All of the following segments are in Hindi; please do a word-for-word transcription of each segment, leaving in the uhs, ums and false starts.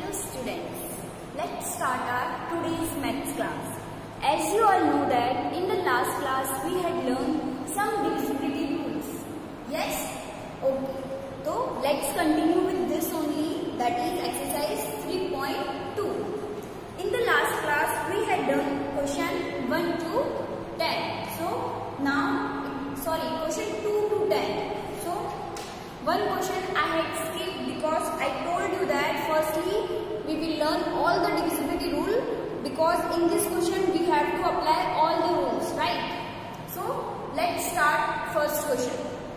Hello students, let's start our today's maths class. As you all know that in the last class we had learned some divisibility rules. Yes? Okay. So let's continue with this only, that is exercise three point two. In the last class we had done question one to ten. So now, sorry, question two to ten. So one question I had skipped because I told you that firstly we will learn all the divisibility rule, because in this question we have to apply all the rules, right? So let's start first question.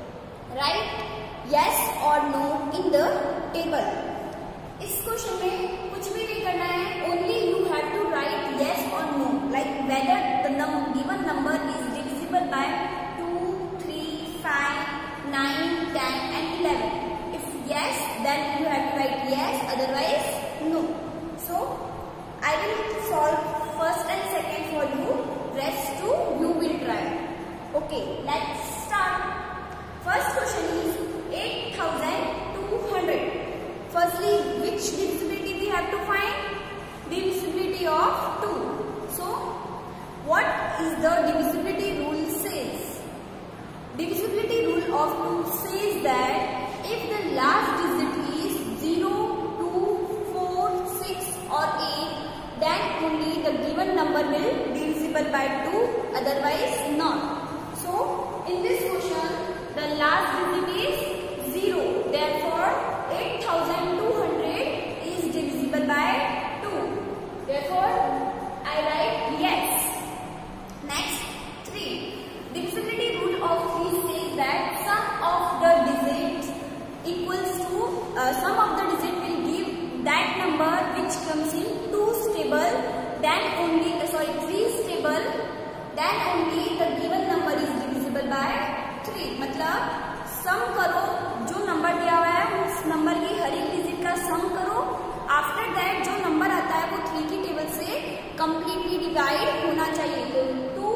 Write yes or no in the table. इस क्वेश्चन में कुछ भी नहीं करना है, only you have to write yes or no, like whether the num given number is divisible by two, three, five, nine, ten and eleven. If yes, then you have to write yes, otherwise no. So I will solve first and second for you, rest two you will try. Okay, let's start. First question is eight thousand two hundred. Firstly, which divisibility we have to find? Divisibility of two. So what is the divisibility rule says? Divisibility rule of two says that if the last digit is zero, two, four, six or eight, then only the given number will be divisible by two, otherwise not. So in this question the last digit is zero, therefore eight thousand two hundred is divisible by two, therefore I write yes. Next, three. Divisibility rule of three says that sum of the digits equals to uh, sum of the digit will give that number which comes in two stable, then only uh, sorry three stable, then only the given number is divisible by three. मतलब सम करो, जो नंबर दिया हुआ है उस नंबर की हर एक डिजिट का सम करो, आफ्टर दैट जो नंबर आता है वो थ्री की टेबल से कंप्लीटली डिवाइड होना चाहिए. तो two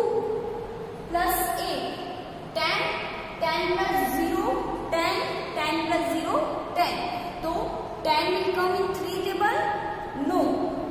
plus eight ten, ten plus zero ten, ten plus zero ten. तो ten will come in three table? No,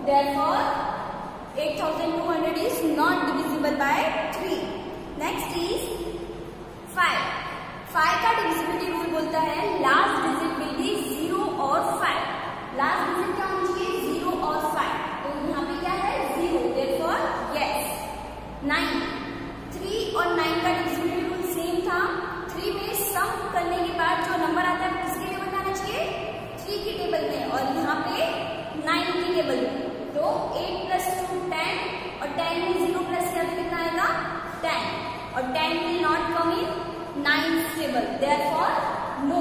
therefore eight thousand two hundred is not divisible by three. Next is five. Five का डिविजिबिलिटी रूल बोलता है last digit will be zero और फाइव. लास्ट डिजिट क्या होनी चाहिए? जीरो और फाइव. तो यहाँ पे क्या है? Zero, therefore yes. Nine. Three और नाइन का डिविजिबिलिटी रूल सेम था. थ्री में सम करने के बाद जो नंबर आता है किसके टेबल में आना चाहिए? थ्री की टेबल में, और यहाँ पे नाइन की टेबल में. तो एट प्लस टू टेन, और टेन में जीरो प्लस क्या कितना आएगा? टेन, और ten will not come in ninth table, therefore no.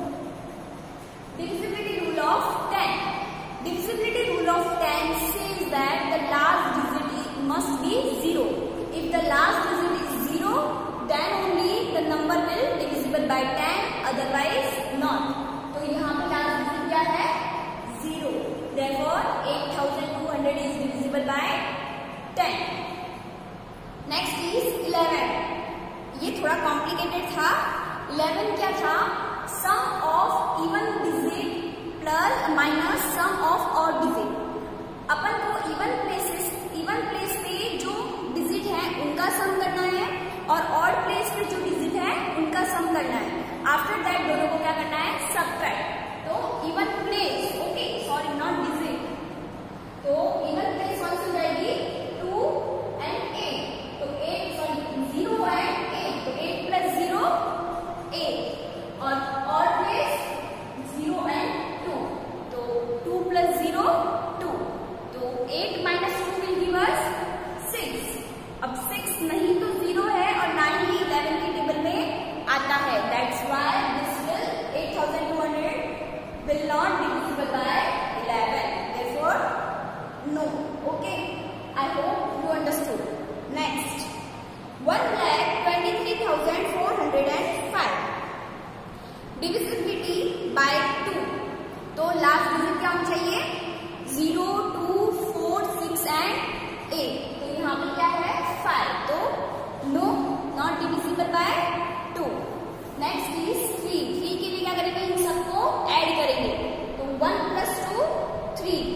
Divisibility rule of ten. Divisibility rule of ten says that the last digit must be zero. If the last digit is zero, then only the number will be divisible by ten, otherwise not. तो यहाँ पे last digit क्या है? zero. Therefore eight thousand two hundred is divisible by ten. Next is eleven. ये थोड़ा कॉम्प्लिकेटेड था. इलेवन क्या था? Sum of even digit plus minus sum of odd digit. अपन को इवन प्लेसेस इवन प्लेस पे जो डिजिट है उनका सम करना है, और ऑड प्लेस पे जो डिजिट है उनका सम करना है. आफ्टर दैट दोनों को क्या करना है? सबट्रैक्ट. तो even place, okay sorry not digit, तो इवन प्लेस कौन सी हो जाएगी? Two and eight. तो eight sorry zero and eight plus zero, eight, और और प्लेस zero and two. तो two plus zero, two. तो eight minus two will give us six. अब six नहीं तो zero है, और nine ही eleven की टेबल में आता है. That's why this will eight thousand two hundred will not be divisible by eleven. Therefore, no. Okay. I hope you understood. Next. one lakh twenty-three thousand four hundred five. Divisibility by two. तो लास्ट डिजिट क्या होना चाहिए? Zero, two, four, six and eight. तो यहाँ पे क्या है? फाइव. तो no, not divisible by two. Next is three. Three के लिए क्या करेंगे? इन सबको ऐड करेंगे. तो one plus two three.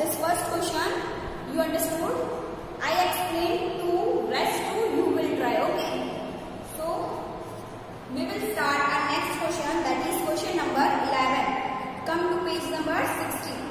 this first question. You understood? I explained two, rest two you will try. Okay. So we will start our next question, that is question number eleven. Come to page number sixteen.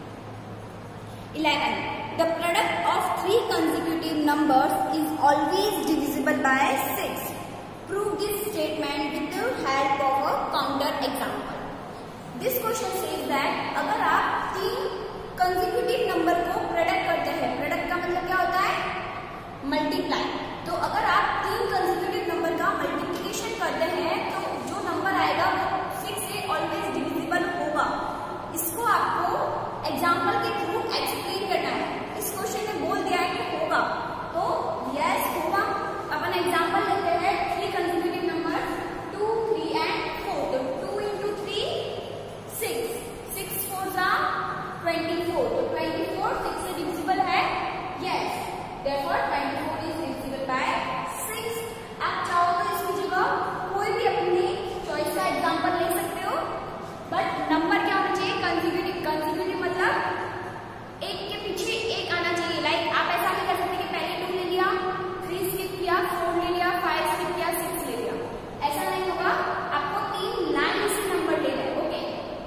eleven. The product of three consecutive numbers is always divisible by six. Prove this statement with the help of a counter example. This question says that अगर आप तीन consecutive number को प्रोडक्ट करते हैं, प्रोडक्ट का मतलब क्या होता है? मल्टीप्लाई. तो अगर आप तीन consecutive number का मल्टीप्लिकेशन करते हैं तो जो नंबर आएगा वो सिक्स से ऑलवेज डिविजिबल होगा. इसको आपको एग्जाम्पल के थ्रू एक्सप्लेन करना है. इस क्वेश्चन में बोल दिया है कि होगा, तो यस होगा. अपन एग्जाम्पल लेते हैं three consecutive number two, three and four. तो two into three six, six four जा ट्वेंटी फोर. तो ट्वेंटी फोर सिक्स से डिविजिबल है. Yes, therefore twenty four is divisible by six. आप चाहो तो इसकी जगह कोई भी अपनी चॉइस का एग्जाम्पल ले सकते हो, बट नंबर क्या होना चाहिए? कंसेक्यूटिव. कंसेक्यूटिव मतलब एक के पीछे एक आना चाहिए. लाइक आप ऐसा नहीं कर सकते कि पहले टू ले लिया, थ्री स्किप किया, फोर ले लिया, फाइव स्किप किया, सिक्स ले लिया. ऐसा नहीं होगा. आपको तीन लाइन से नंबर लेना है. Okay,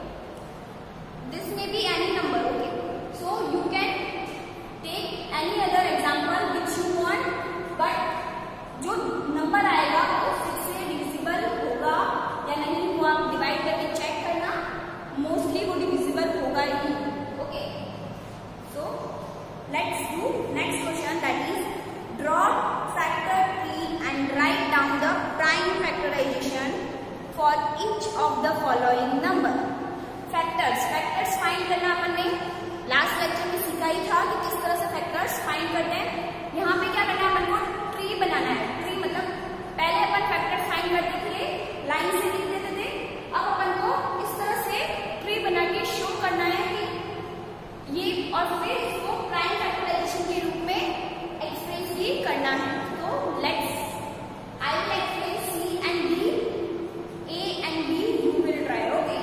this may be any number. Okay, so you can take any other example which you want, but जो नंबर आएगा वो सिक्स से डिविजिबल होगा या नहीं वो आप डिवाइड करके चेक करना. मोस्टली वो डिविजिबल होगा ही. Okay, so let's do next question, that is draw factor tree and write down the prime factorization for each of the following number. Factors, factors find करना अपन ने लास्ट लेक्चर में सीखा ही था कि किस तरह से factors find करते हैं. यहाँ पे क्या करना है? अपन को ट्री बनाना है. ट्री मतलब पहले अपन factors find करते थे, लाइन से लिख देते थे. अब अपन को इस तरह से ट्री बना के शो करना है कि ये, और फिर इसको प्राइम फैक्टराइजेशन के रूप में एक्सप्रेस भी करना है. तो let's I will explain C and D, A and B you will try. Okay,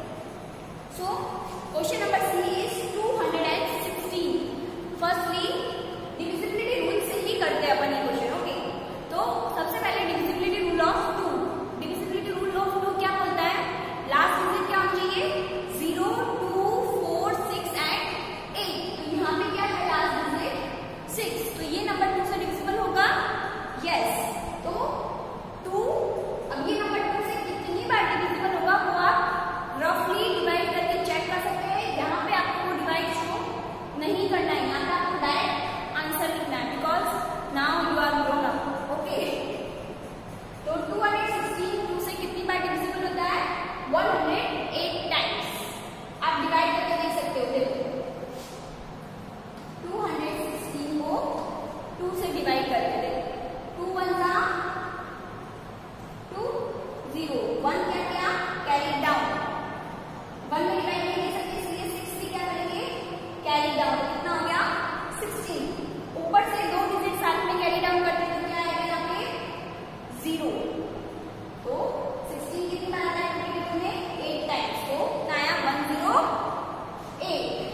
so question number C is two hundred sixteen. Firstly divisibility rule से ही करते हैं अपन ये क्वेश्चन. ओके, तो सबसे पहले divisibility rule of two. Divisibility rule of two क्या बोलता है? लास्ट डिजिट क्या होना चाहिए? Zero, two, four, six and eight. तो यहाँ पे क्या है? Last digit six. तो ये नंबर टू से डिविजिबल होगा. यस, तो टू, अब ये नंबर टू से कितनी बार डिविजिबल होगा वो आप रफली डिवाइड करके चेक कर सकते हैं. यहाँ पे आपको डिवाइड शो नहीं करना है, यहाँ पे आपको डायरेक्ट आंसर लिखना है, because now you are grown up. Okay, तो टू हंड्रेड सिक्सटीन टू से कितनी बार डिविजिबल होता है? One hundred eight times. आप डिवाइड करके देख सकते हो. देखो टू हंड्रेड सिक्सटीन को टू से डिवाइड करके देखो. टू वन जा टू, जीरो, वन क्या किया? Carry down. वन में डिवाइड नहीं कर सकते इसलिए सिक्स भी क्या करेंगे? Carry down. कितना हो गया? सिक्सटीन. ऊपर से दो डिजिट साथ में कैरी डाउन करते तो क्या आएगा यहाँ पे? जीरो. तो सिक्सटीन कितनी बार आता है? Eight times. तो कितना आया? One zero eight.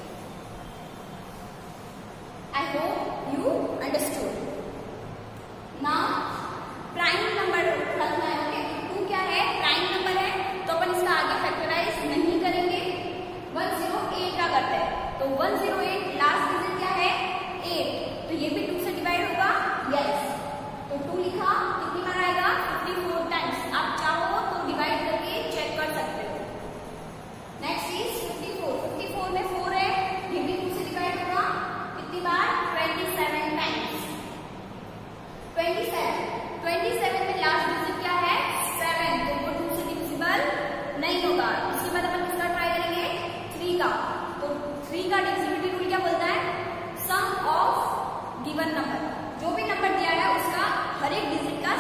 I hope you understood. Now prime number रखना है. ओके, टू क्या है? प्राइम नंबर है, तो अपन इसका आगे फैक्टराइज नहीं करेंगे. वन जीरो एट का करते हैं. तो one zero eight last digit क्या है? एट. तो ये भी टू से डिवाइड होगा. यस, तो टू लिखा. कितनी बार आएगा? Fifty four times. आप चाहो तो डिवाइड करके चेक कर सकते हो. Next is fifty four. Fifty four में फोर है, ये भी टू से डिवाइड होगा. कितनी बार? Twenty seven times. Twenty seven. Twenty seven में लास्ट डिजिट क्या है? सेवन. तो वो टू से डिविजिबल नहीं होगा. इसके बाद अपन किसका ट्राई करेंगे? थ्री का. तो थ्री का डिविजिबिलिटी रूल क्या बोलता है? Sum of given number. जो भी नंबर दिया है उसका हर एक डिजिट का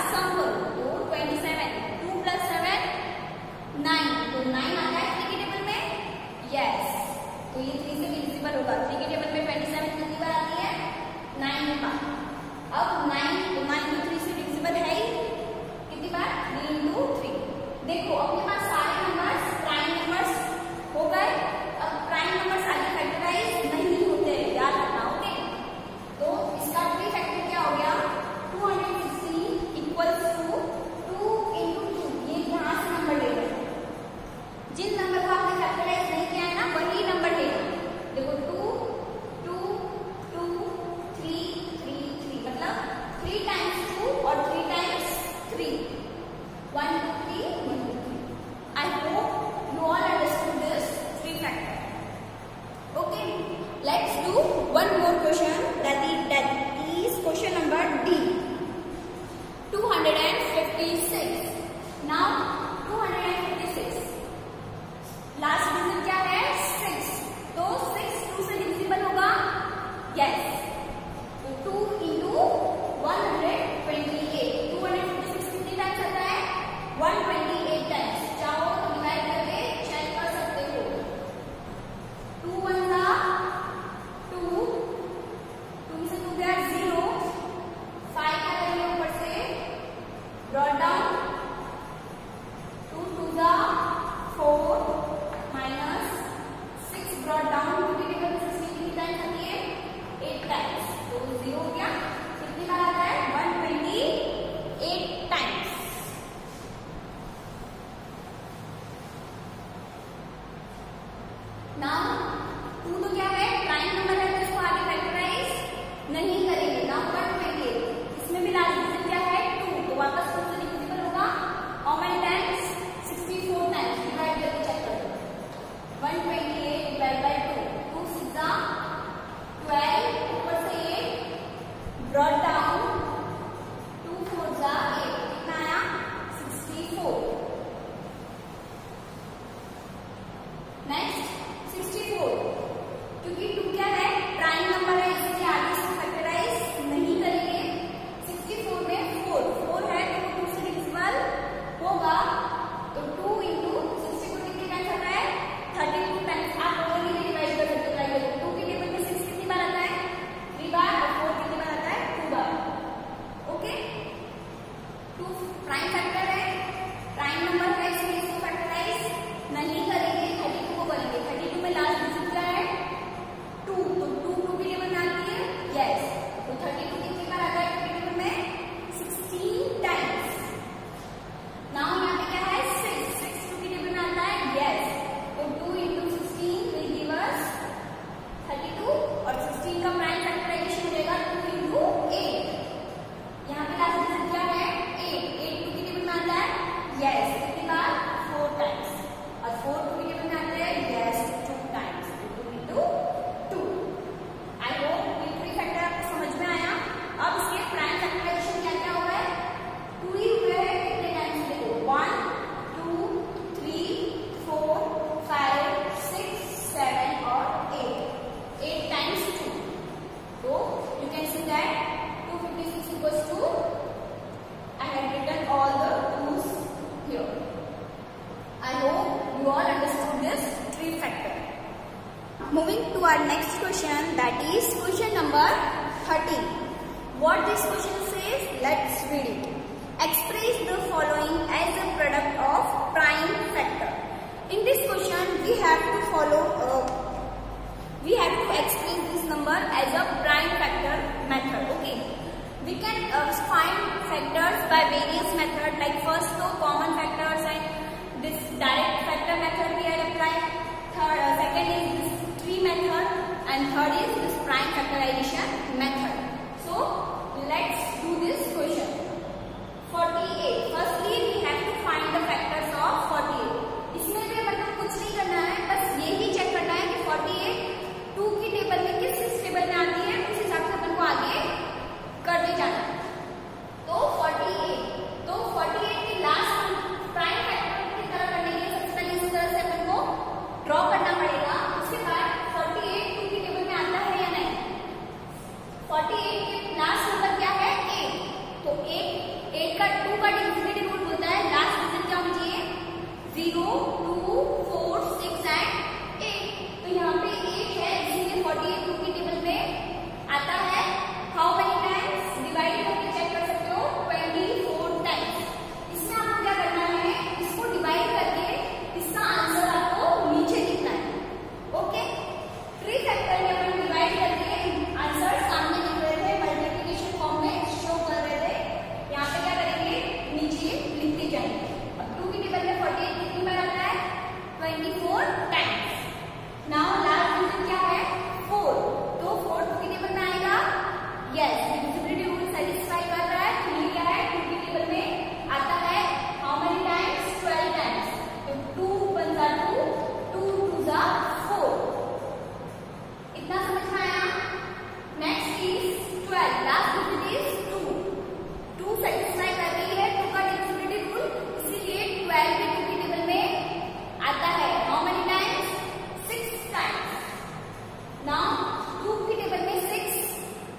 Let's do one more question, that is, that is question number D. two hundred fifty-six. Now two hundred fifty-six. Last digit क्या है? six. तो six two से divisible होगा? Yes. तो two into one hundred twenty-eight. two hundred fifty-six कितनी टाइम्स आता है? one hundred twenty-eight times. चाहो तो डिवाइड करके चेक कर सकते हो. two one का two, two से two गया zero, five का करेंगे ऊपर से ब्रॉट डाउन, two two का four minus six brought down, two की टेबल में sixteen कितनी टाइम्स आती है? eight times. तो जीरो हो गया. कितनी बार आता है? one hundred twenty-eight times. Now two तो क्या है? प्राइम नंबर है, तो इसको आगे फैक्टराइज नहीं करेंगे. नाउ one hundred twenty-eight. इसमें भी लास्ट डिजिट क्या है? टू. तो वापस टू से डिविजिबल होगा. How many times? sixty-four times. Divide करके चेक करो. one hundred twenty-eight divide by two. two six जा twelve, ऊपर से eight brought down, two four जा eight. कितना आया? sixty-four. Next sixty-four. क्योंकि टू क्या है? प्राइम नंबर है, इसलिए आगे इसको फैक्टराइज नहीं करेंगे. sixty-four में four, four है तो टू से डिविजिबल होगा. तो two into sixty-four कितने टाइम्स आता है? thirty-two times. आप ओनली डिवाइड कर सकते हो. टू की टेबल में six कितनी बार आता है? three बार. और four कितनी बार आता है? two बार. ओके. टू प्राइम फैक्टर है, प्राइम नंबर है, इसलिए इसको फैक्टराइज नहीं करेंगे. thirty-two को करेंगे. thirty-two में लास्ट डिजिट क्या है? two. तो two टू की टेबल में आती है? यस. तो thirty-two कितनी बार आता है टू की टेबल में? sixteen times. नाउ यहाँ पे क्या है? six. six टू की टेबल में आता है? यस. तो two into sixteen will give us thirty-two. और sixteen का प्राइम फैक्टराइजेशन हो जाएगा two into eight. यहाँ पे लास्ट डिजिट क्या है? eight. eight टू की टेबल में आता है? यस. कितनी बार? four times. और four टू की टेबल में आता है? Yes, two times. two into two. I hope ये थ्री फैक्टर आपको समझ में आया. अब इसके प्राइम फैक्टराइजेशन क्या क्या हुआ है? टू ही हुए हैं. कितने टाइम्स देखो? one two three four five six seven और eight. eight times two. So you can see that two hundred fifty-six equals to, I have written all the twos here. I hope you all understood this three factor. Moving to our next question, that is question number thirteen. What this question says? Let's read it. Express the following as a product of prime factor. In this question, we have to follow. Uh, we have to express this number as a prime factor method. Okay. We can uh, find factors by various methods. Like first, the common factors and this direct factor method we are applying. Third, uh, second is this tree method, and third is this prime factorization method. So let's do this question. forty-eight. Firstly, we have to find the factors of forty-eight. इसमें भी मतलब कुछ नहीं करना है, बस यही चेक करना है कि forty-eight टू की टेबल में किस किस टेबल में आती है, उस हिसाब से अपन को आगे करते जाना है. तो forty-eight. तो forty-eight की लास्ट प्राइम फैक्टर की तरह करने के लिए सबसे पहले इस तरह से अपन को ड्रॉ करना पड़ेगा. उसके बाद forty-eight टू की टेबल में आता है या नहीं?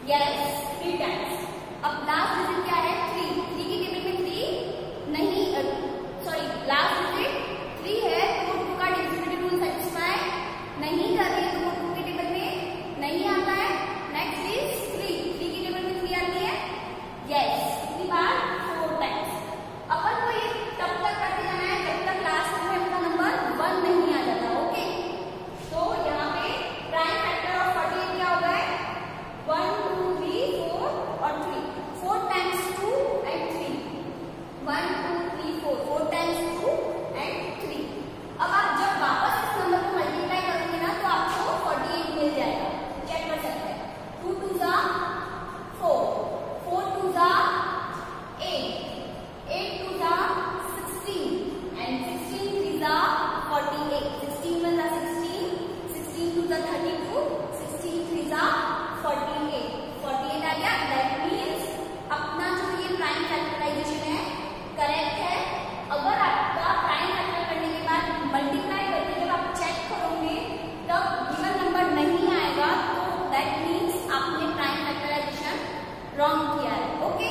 Yes three times. अब लास्ट डिजिट क्या है? थ्री। थ्री की टेबल में थ्री नहीं, सॉरी लास्ट डिजिट थ्री है तो टू का डिविजिबिलिटी रूल सेटिस्फाई नहीं कर रही है तो वो टू की टेबल में नहीं आता है। Next is three. थ्री की टेबल में थ्री आती है, यस कितनी बार? Four times. अपन को ये तब तक करते जाना है जब तक लास्ट में अपना नंबर वन नहीं आ जाता। ओके, तो यहाँ पे प्राइम फैक्टर ऑफ फोर्टी क्या होगा? वन टू थ्री फोर और three. Four times two and three. One two three four, four times two and three. अब आप जब वापस इस नंबर को मल्टीप्लाई करोगे ना तो आपको फोर्टी एट मिल जाएगा। चेक कर सकते हैं। टू टू जा फोर, फोर टू जा एट, एट टू जा सिक्सटीन एंड सिक्सटीन थ्री जा फोर्टी एट। सिक्सटीन वन जा सिक्सटीन, सिक्सटीन टू जा थर्टी टू, सिक्सटीन थ्री जा फोर्टी एट। फोर्टी एट आ गया। दैट मीन्स अपना जो ये प्राइम फैक्टराइजेशन है करेक्ट है। अगर आपका प्राइम फैक्टर करने के बाद मल्टीप्लाई करके जब आप चेक करोगे तब गिवन नंबर नहीं आएगा तो दैट मीन्स आपने प्राइम फैक्टराइजेशन रॉन्ग किया है। Okay,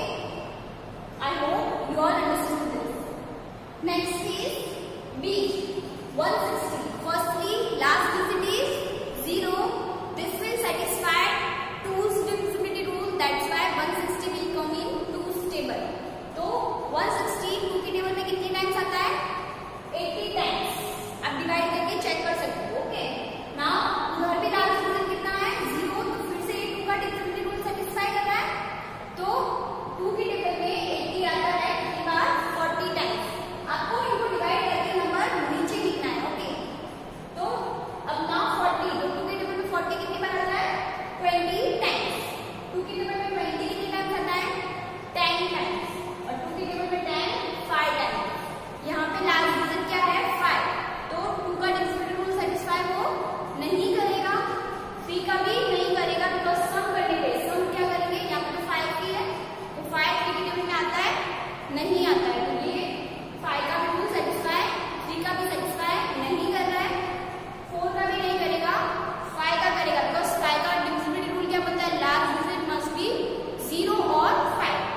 I hope you all understood this. Next is B one sixty. Firstly last digit is zero. This will satisfy two's divisibility rule, that's why one sixty will come in two's table. तो one sixty टू की टेबल में कितने टाइम्स आता है? अस्सी टाइम्स। आप डिवाइड करके चेक कर सकते हो। ओके, नाउ उधर भी लास्ट डिजिट कितना है? जीरो। तो फिर से टू का डिविजिबिलिटी रूल सेटिस्फाई कर रहा है तो टू की टेबल में अस्सी आता है कितनी बार? Forty times. आपको इनको डिवाइड करके नंबर नीचे लिखना है। ओके, तो अब नाउ फोर्टी, तो टू की टेबल में फोर्टी कितनी बार आता है? Twenty times. टू की टेबल में ट्वेंटी कितनी टाइम्स आता है? Ten times. और टू की टेबल में टेन फाइव टाइम्स। यहाँ पे लास्ट डिजिट क्या है? फाइव। तो टू का डिविजिबिलिटी रूल सेटिस्फाई वो नहीं करेगा, थ्री का भी नहीं करेगा बिकॉज सम करने पे सम क्या करेंगे? यहाँ पे तो फाइव की है तो फाइव थ्री की टेबल में आता है नहीं आता है तो ये फाइव का भी रूल सेटिस्फाई, थ्री का भी सेटिस्फाई नहीं कर रहा है, फोर का भी नहीं करेगा, फाइव का करेगा बिकॉज फाइव का डिविजिबिलिटी रूल क्या बोलता है? Last digit must be zero और फाइव।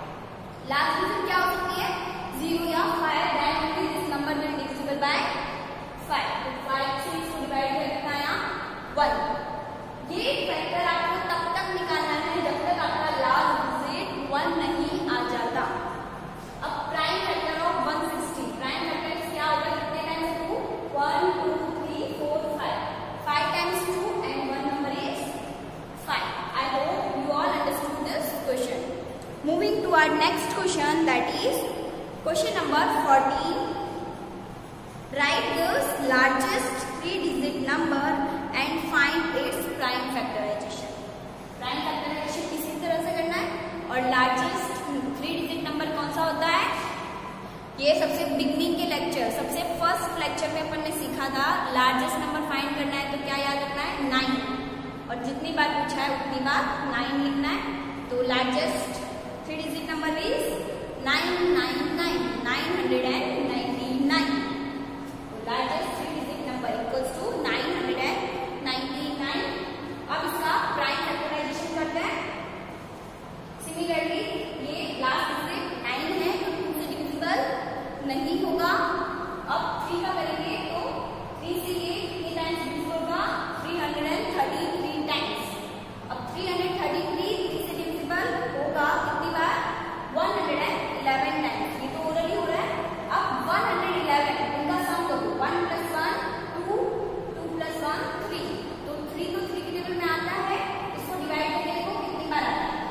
लास्ट डिजिट क्या हो सकती है? जीरो या five. That means this number will divisible by five. तो फाइव से इसको डिवाइड करना है यहाँ वन। ये फैक्टर आपको तब तक निकालना है जब तक आपका लास्ट डिजिट वन नहीं आ जाता। अब prime factor of one sixty, prime factor क्या होगा? कितने times? Two. One two three four five. Five times two and one number is five. I hope you all understood this question. Moving to our next question, that is question number fourteen. Write the largest three-digit number and find its prime factorization. Prime factorization इसी तरह से करना है। और largest three-digit number कौन सा होता है? ये सबसे बिगनिंग के लेक्चर, सबसे फर्स्ट लेक्चर में अपन ने सीखा था लार्जेस्ट नंबर फाइंड करना है तो क्या याद रखना है? नाइन। और जितनी बार पूछा है उतनी बार नाइन लिखना है। तो largest three digit number is nine nine nine, nine hundred and ninety nine. तो largest three digit number equals to nine hundred and ninety nine. अब इसका प्राइम फैक्टराइजेशन करते हैं। सिमिलरली ये लास्ट डिजिट नाइन है तो टू से डिविजिबल नहीं होगा। अब थ्री का करेंगे तो थ्री से ये कितनी टाइम्स डिविजिबल होगा? Three hundred thirty three times. अब three hundred thirty three three से डिविजिबल होगा कितनी बार? One hundred eleven times. ये तो ओरली हो रहा है। अब वन हंड्रेड इलेवन इनका सम करो। One plus one two, two plus one three. तो थ्री तो थ्री की टेबल में आता है, इसको डिवाइड करके देखो कितनी बार आता है?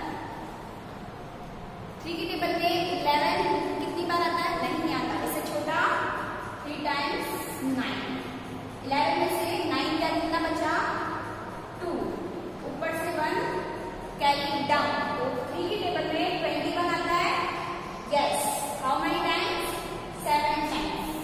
थ्री की टेबल में इलेवन कितनी बार आता है? नहीं आता। इससे छोटा थ्री टाइम्स नाइन। इलेवन में से नाइन का कितना बचा? टू। ऊपर से वन कैरी डाउन। तो थ्री की टेबल में ट्वेंटी वन आता है। Yes, how many times? Seven times.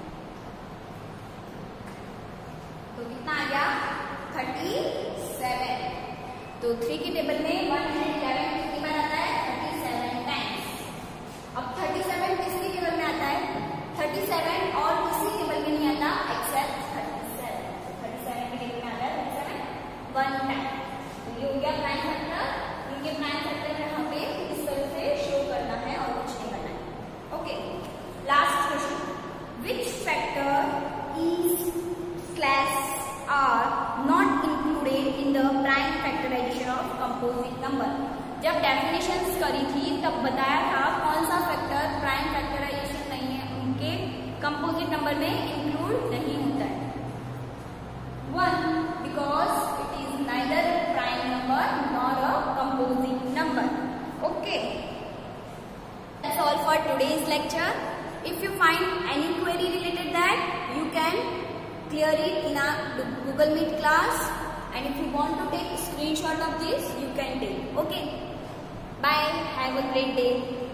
तो कितना आ गया? Thirty seven. तो थ्री की टेबल में वन हंड्रेड इलेवन कितनी बार आता है? Thirty seven times. अब थर्टी सेवन किसकी टेबल में आता है? थर्टी सेवन और किसी टेबल में नहीं आता except thirty seven. Thirty seven की टेबल में आता है थर्टी सेवन वन टाइम। तो ये हो गया प्राइम फैक्टर उनके प्राइम फैक्टर यहाँ पे इस तरह से शो करना है और कुछ नहीं करना है. Okay, last question. Which factor is class are not included in the prime factorization of composite number. जब डेफिनेशंस करी थी तब बताया था कौन सा फैक्टर प्राइम फैक्टराइजेशन नहीं है, उनके कंपोजिट नंबर में इंक्लूड नहीं होता है. One, because it is neither prime number nor a composite number. Okay, that's all for today's lecture. If you find any query related that, you can clear it in a Google Meet class, and if you want to take a screenshot of this, you can take. Okay, bye, have a great day.